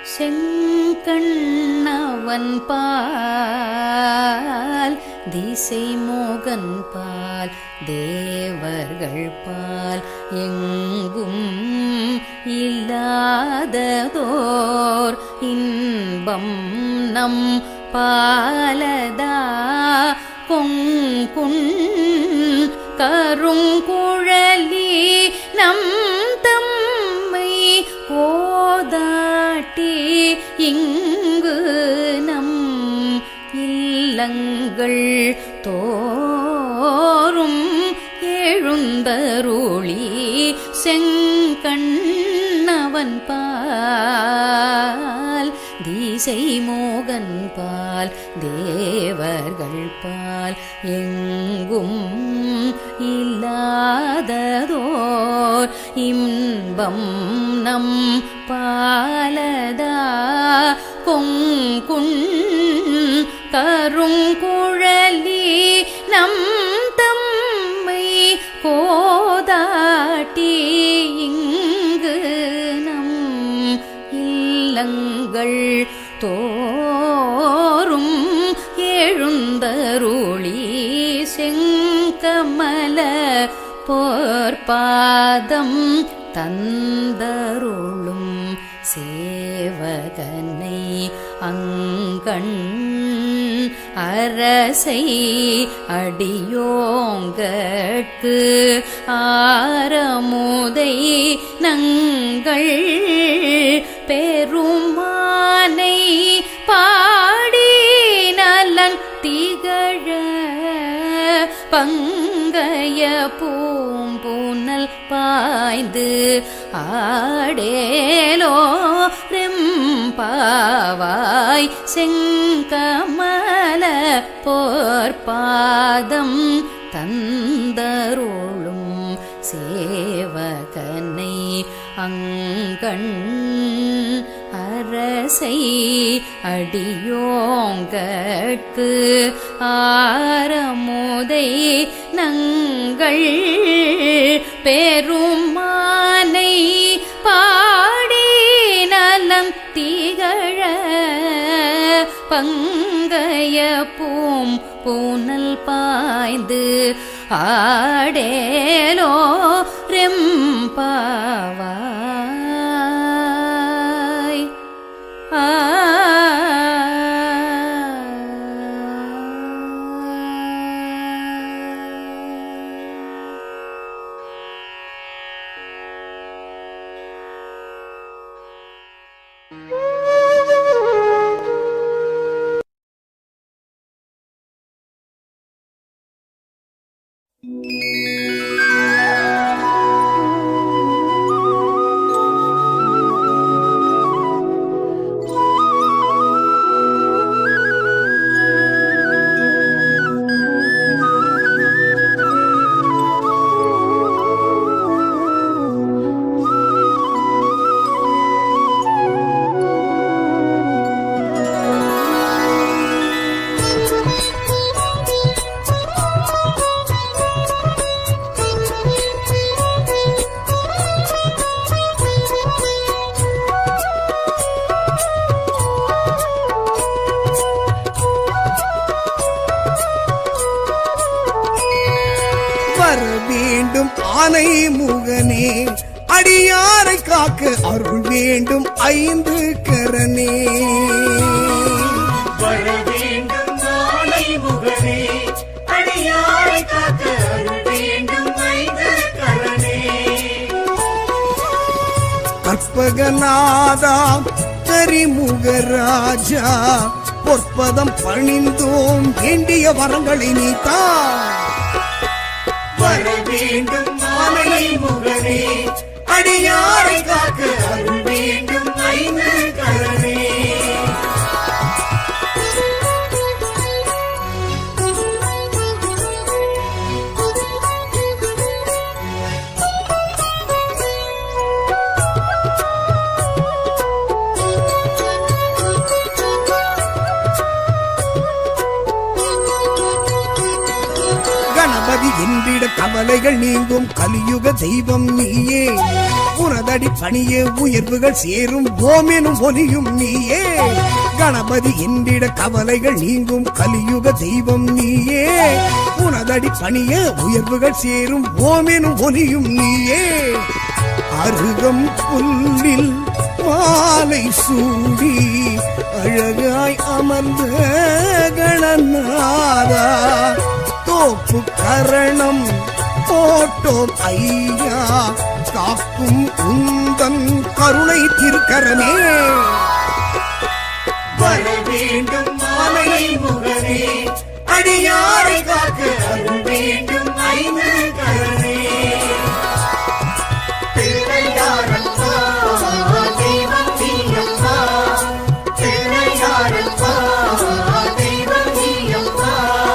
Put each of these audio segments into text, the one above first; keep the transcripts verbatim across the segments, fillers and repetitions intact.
செங்கண்ணவன் பால் திசை மோகன் பால் தேவர்கள் பால் எங்கும் இல்லாததோர் இன்பம் நம் பாலதா கொங்குண் கருங்குழலி நம் தம்மை கோதாட்டி இங்கு நம் இல்லங்கள் தோறும் எழுந்தருளி செங்கண்ணவன் பால் திசை மோகன் பால் தேவர்கள் பால் எங்கும் இல்லாததோர் இன்பம் நம் பாலதா கொங்குண் கருங்குழலி நம் தம்மை கோதாட்டி இங்கு நம் இல்லங்கள் தோறும் எழுந்தருளி செங்கமல போர்பாதம் தந்தருளும் சேவகனை அங்கண் அரசை அடியோங்கட்கு ஆரமுதை நங்கள் பெருமானை பாடி நலன் திகழ பங்கய பூம்புனல் பாய்ந்து ஆடேலோ ரெம்பாவாய் செங்கமல போர்பாதம் தந்தருளும் சேவகனை அங்கண் அரசை அடியோங்கட்கு ஆரமுதை நங்கள் பெருமானை பாடி நலம் திகழ பங்கய பூம் பூனல் பாய்ந்து ஆடேலோ ரெம்பாவாய் ஆ ஆனை முகனே அடியாரை காக்க அருள் வேண்டும் ஐந்து கரனே வர வேண்டும் ஆனை முகனே அடியாரை காக்க அருள் வேண்டும் ஐந்து கரனே கற்பகநாதா கரிமுகராஜா பொற்பதம் பணிந்தோம் வேண்டிய வரங்களை நீத்தா வர வேண்டும் ஆனை முகனே அடியாரை காக்க அருள் வேண்டும் ஐந்து கரனே என்பிட தவ கவலைகள் நீங்கும் கலியுக தெய்வம் நீயே. உனதடி பணியே உயர்வுகள் சேரும் ஓமெனும் ஒலியும் நீயே. கணபதி என்றிட கவலைகள் நீங்கும் கலியுக தெய்வம் நீயே. உனதடி பணியே உயர்வுகள் சேரும் ஓமெனும் ஒலியும் நீயே. அருகம் புல்லில் மாலை சூடி அழகாய் அமர்ந்த கணநாதா, தோப்பு கரணம் போட்டோம் ஐயா, காக்கும் உந்தன் கருணை திருக்கரமே. வர வேண்டும் மாலை முகனே, அடியாரை காக்க அருள் வேண்டும் ஐந்து கரனே. பிள்ளையாரப்பா தெய்வம் நீயப்பா, பிள்ளையாரப்பா தெய்வம் நீயப்பா.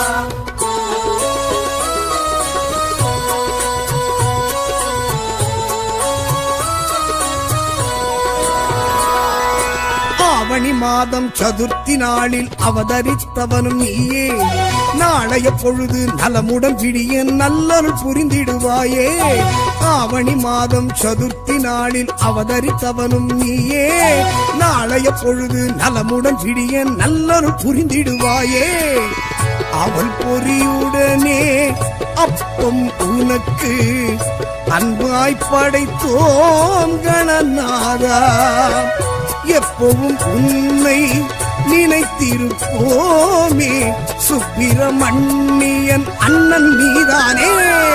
ஆவணி மாதம் சதுர்த்தி நாளில் அவதரித்தவனும் நீயே. நாளைய பொழுது நலமுடன் விடிய நல்லருள் புரிந்திடுவாயே. ஆவணி மாதம் சதுர்த்தி நாளில் அவதரித்தவனும் நீயே. நாளைய பொழுது நலமுடன் விடிய நல்லருள் புரிந்திடுவாயே. அவள் பொறியுடனே அப்பம் உனக்கு அன்பாய் படைத்தோம் கணநாதா, எப்பவும் உன்னை நினைத்திருப்போமே. சுப்பிரமணியன் அண்ணன் நீதானே.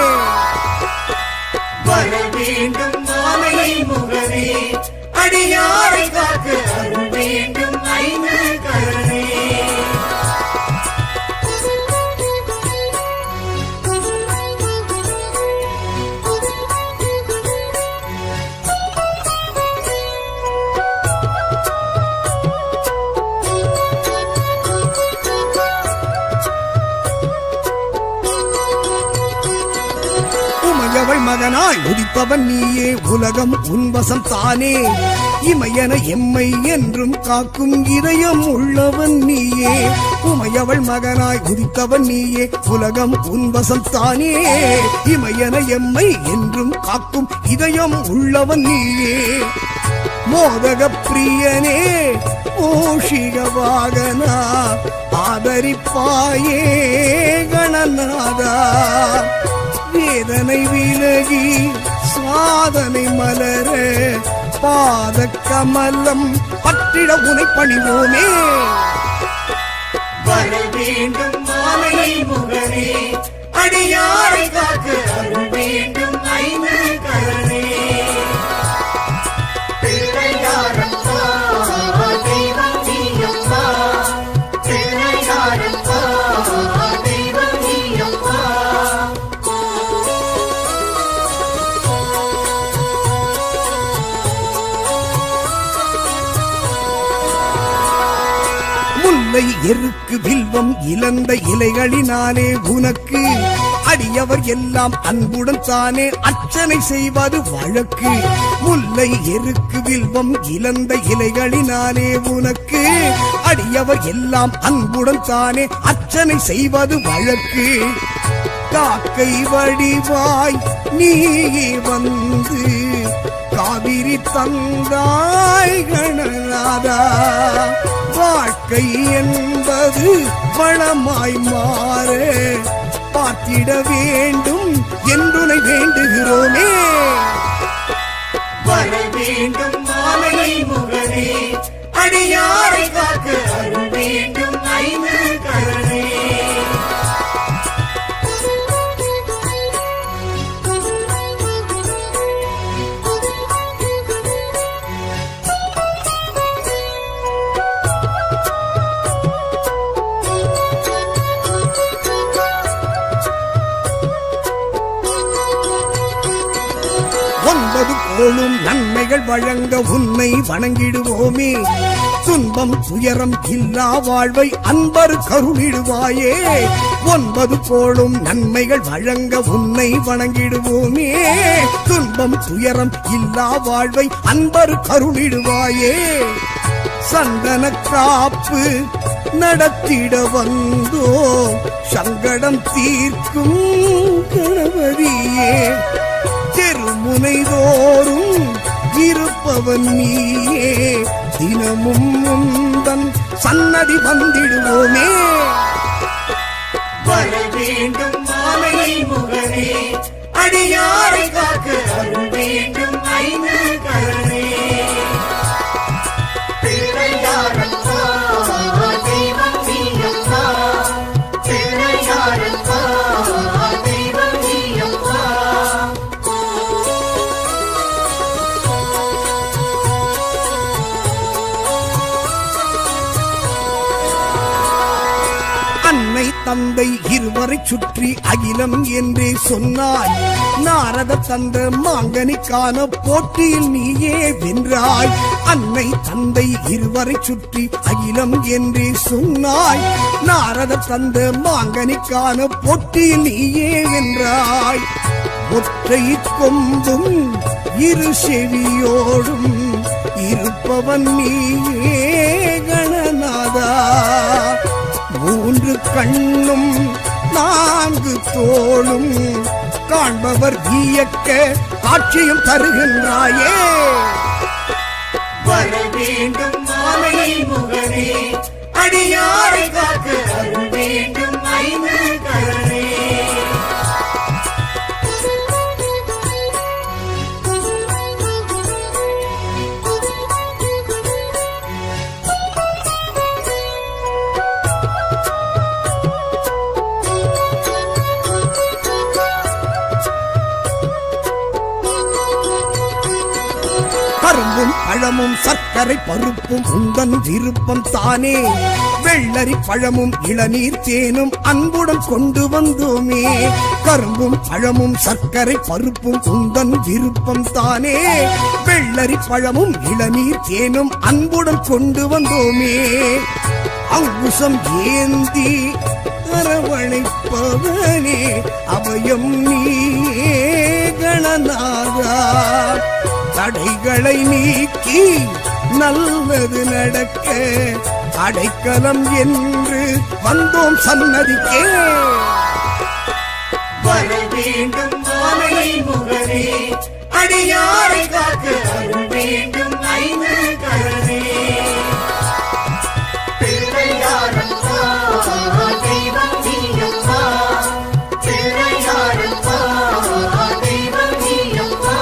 வர வேண்டும் மாலை முகனே, அடியாரை காக்க அருள் வேண்டும் ஐந்து கரனே. உமையவள் மகனாய் உதித்தவன் நீயே, உலகம் உன்வசம் தானே. இமையன எம்மை என்றும் காக்கும் இதயம் உள்ளவன் நீயே. உமையவள் மகனாய் உதித்தவன் நீயே, உலகம் உன்வசம் தானே. இமையன எம்மை என்றும் காக்கும் இதயம் உள்ளவன் நீயே. மோதக பிரியனே மூஷிக வாகனா, ஆதரிப்பாயே கணநாதா. வேதனை விலகி சாதனை மலர பாத கமலம் பற்றிட உனை பணிவோமே. வர வேண்டும் மாலை முகனே, அடியாரை காக்க அருள் வேண்டும் ஐந்து கரனே. பிள்ளையாரப்பா தெய்வம் நீயப்பா, பிள்ளையாரப்பா தெய்வம் நீயப்பா. முல்லை எருக்கு வில்வம் இழந்த இலைகளினாலே உனக்கு அடியவர் எல்லாம் அன்புடன் தானே அர்ச்சனை செய்வது வழக்கு. முல்லை எருக்கு வில்வம் இழந்த இலைகளினாலே உனக்கு அடியவர் எல்லாம் அன்புடன் தானே அர்ச்சனை செய்வது வழக்கு. காக்கை வடிவாய் நீ வந்து காவிரி தந்தாய் கணநாதா, வாழ்க்கை என்பது வளமாய் மாற பார்த்திட வேண்டும் என்றுனை வேண்டுகிறோமே. வர வேண்டும் மாலை முகனே, அடியாரை காக்க அருள் வேண்டும் ஐந்து கரனே. ஒன்பது கோளும் நன்மைகள் வழங்க உன்னை வணங்கிடுவோமே. துன்பம் துயரம் இல்லா வாழ்வை அன்பர் கருளிடுவாயே. ஒன்பது கோளும் நன்மைகள் வழங்க உன்னை வணங்கிடுவோமே. துன்பம் துயரம் இல்லா வாழ்வை அன்பர் கருளிடுவாயே. சந்தன காப்பு நடத்திட வந்தோம் சங்கடம் தீர்க்கும் கணபதியே. தெருமுனைதோறும் இருப்பவன் நீயே, தினமும் முந்தன் சன்னதி வந்திடுவோமே. வர வேண்டும் மாலை முகனே, அடியாரை காக்க அருள் வேண்டும் ஐந்து கரணே. பிள்ளையாரப்பா தெய்வம் நீயப்பா, பிள்ளையாரப்பா தெய்வம் நீயப்பா. அன்னை தந்தை இருவரை சுற்றி அகிலம் என்றே சொன்னாய். நாரத தந்த மாங்கனிக்கான போட்டியில் நீயே வென்றாய். அன்னை தந்தை இருவரை சுற்றி அகிலம் என்றே சொன்னாய். நாரத தந்த மாங்கனிக்கான போட்டியில் நீயே வென்றாய். ஒற்றை கொம்பும் இரு செவியோடும் இருப்பவன் நீயே கணநாதா. மூன்று கண்ணும் நான்கு தோளும் காண்பவர் வியக்க காட்சியும் தருகின்றாயே. வர வேண்டும் மாலை முகனே, அடியாரை காக்க அருள் வேண்டும் ஐந்து கரணே. கரும்பும் பழமும் சர்க்கரை பருப்பும் உந்தன் விருப்பம் தானே. வெள்ளரி பழமும் இளநீர் தேனும் அன்புடன் கொண்டு வந்தோமே. கரும்பும் பழமும் சர்க்கரை பருப்பும் உந்தன் விருப்பம் தானே. வெள்ளரி பழமும் இளநீர் தேனும் அன்புடன் கொண்டு வந்தோமே. அங்குசம் ஏந்தி அரவணைப்பவனே அபயம் நீயே கணநாதா. தடைகளை நீக்கி நல்லது நடக்க அடைக்கலம் என்று வந்தோம் சன்னதிக்கே. வர வேண்டும் மாலை முகனே, அடியாரை காக்க அருள் வேண்டும் ஐந்து கரணே. பிள்ளையாரப்பா தெய்வம் நீயப்பா, பிள்ளையாரப்பா தெய்வம் நீயப்பா.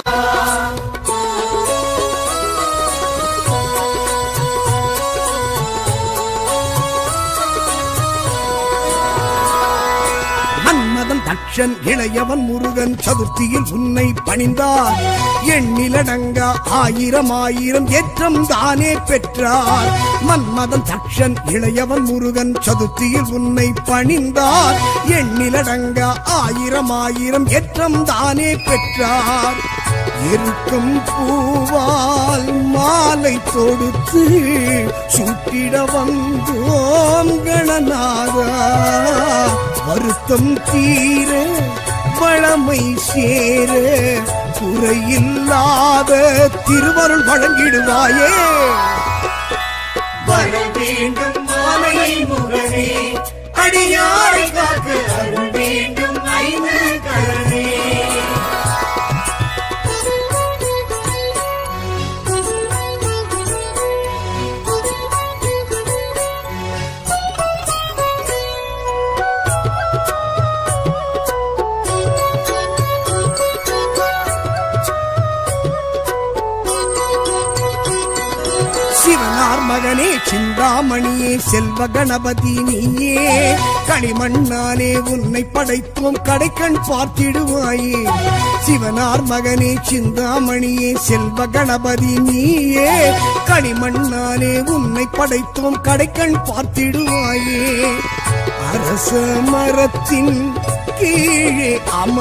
மன்மதன் தக்ஷன் இளையவன் முருகன் சதுர்த்தியில் உன்னை பணிந்தார். எண்ணிலடங்கா ஆயிரம் ஆயிரம் ஏற்றம் தானே பெற்றார். மன்மதன் தக்ஷன் இளையவன் முருகன் சதுர்த்தியில் உன்னை பணிந்தார். எண்ணிலடங்கா ஆயிரம் ஆயிரம் ஏற்றம் தானே பெற்றார். இருக்கும் பூவால் மாலை தொடுத்து சுட்டிட வந்தோம் கணநாதா. வருத்தம் தீர வளமை சேர குறையில்லாத திருவருள் வழங்கிடுவாயே. வர வேண்டும் மாலை முகனே, அடியாரை காக்க அருள் வேண்டும் ஐந்து கரணே. சிவனார் மகனே சிந்தாமணியே செல்வ கணபதி நீயே. களிமண்ணாலே உன்னை படைத்தோம் கடைக்கண் பார்த்திடுவாயே. சிவனார் மகனே சிந்தாமணியே செல்வ கணபதி நீயே. களிமண்ணாலே உன்னை படைத்தோம் கடைக்கண் பார்த்திடுவாயே. அரச மரத்தின் கீழே அம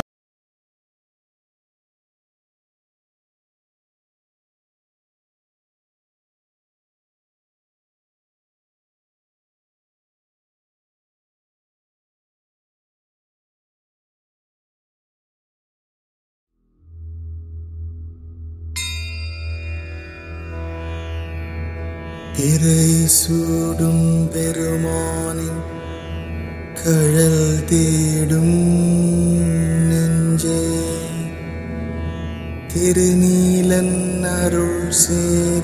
இறை சூடும் பெருமானின் கழல் தேடும் நெஞ்சே திருநீலன் அருள் சேர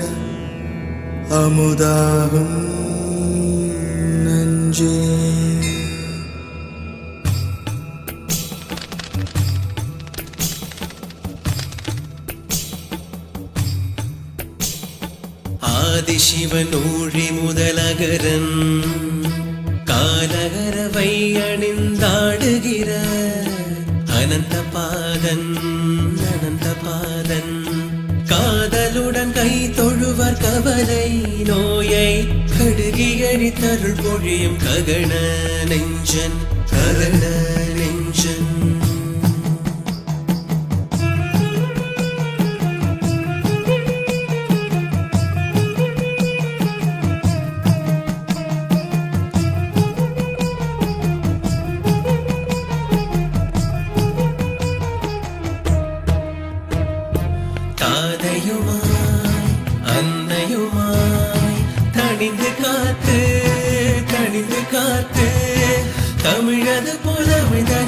அமுதாகும் நஞ்சே ஆதிசிவன் ஊழி முதலகரன் காலகரவை அணிந்தாடுகிற அனந்த பாதன் அனந்த பாதன் காதலுடன் கை தொழுவர் கவலை நோயை கடுகியடி தருள் பொழியும் ககன நெஞ்சன் ககன நெஞ்சன் தமிழது புலவித